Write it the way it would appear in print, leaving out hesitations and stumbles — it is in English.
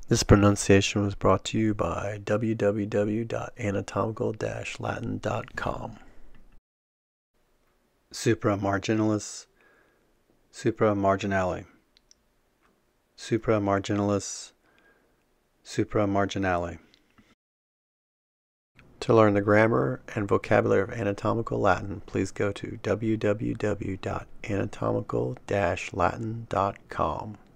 This pronunciation was brought to you by www.anatomical-latin.com. Supramarginalis, supramarginale, supramarginalis, supramarginale. To learn the grammar and vocabulary of anatomical Latin, please go to www.anatomical-latin.com.